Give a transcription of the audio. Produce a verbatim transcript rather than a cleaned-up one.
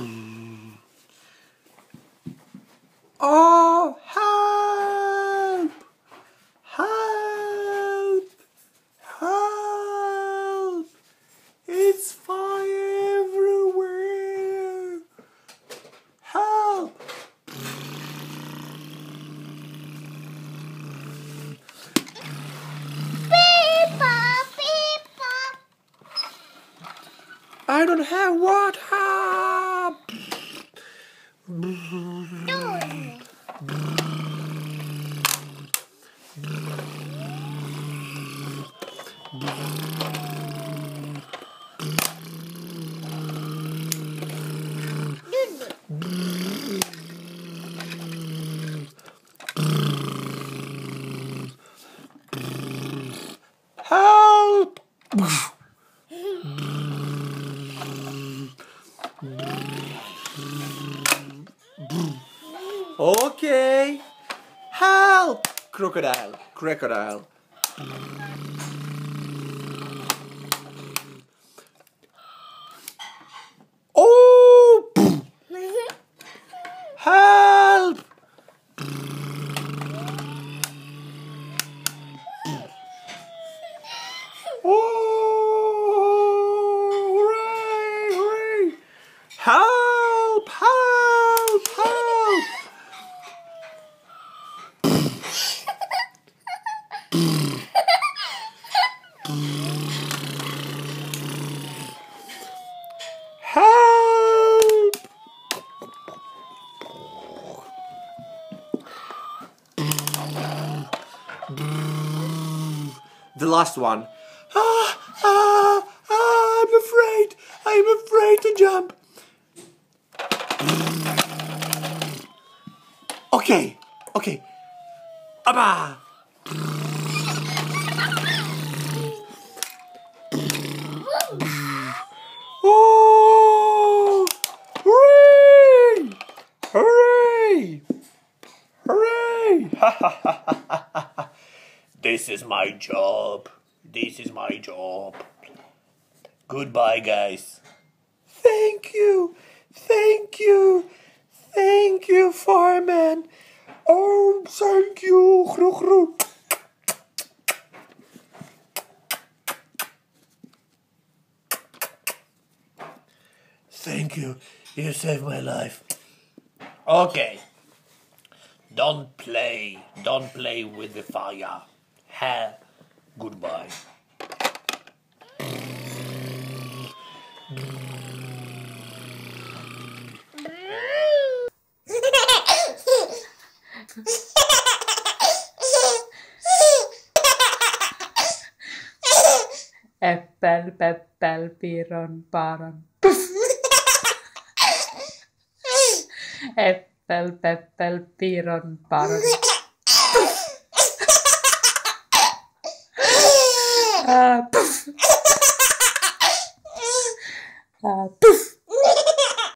Oh, help! Help! Help! It's fire everywhere! Help! I don't have water! Help! Okay. Help! Crocodile, crocodile. Oh! Help! Oh! Hooray! Hooray! Help! Help! Help! Help! The last one. Ah, ah, ah, I'm afraid. I'm afraid to jump. Okay, okay. Abba! Oh! Hooray! Hooray! Hooray! Ha ha ha ha ha! This is my job. This is my job. Goodbye, guys. Thank you. Thank you. Thank you, fireman. Oh, thank you. Gro gro. Thank you. You saved my life. Okay. Don't play. Don't play with the fire. Ha. Goodbye. Äppel, peppel, piron, paron. Äppel, peppel, piron, paron. Ah, puff. Ah,